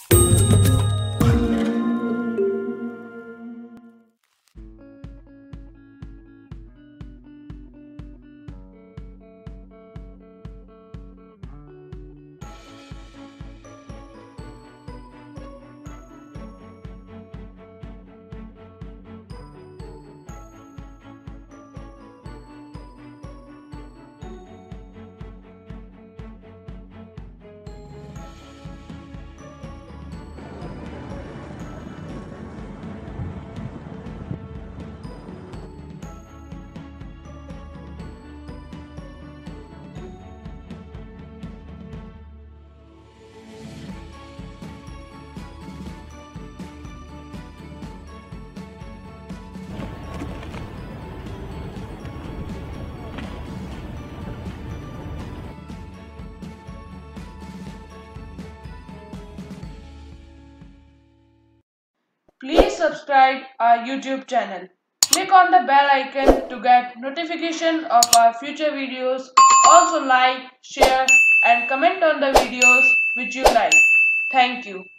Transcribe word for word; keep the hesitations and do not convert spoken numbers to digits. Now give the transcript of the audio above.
Please subscribe our YouTube channel. Click on the bell icon to get notification of our future videos. Also like, share and comment on the videos which you like. Thank you.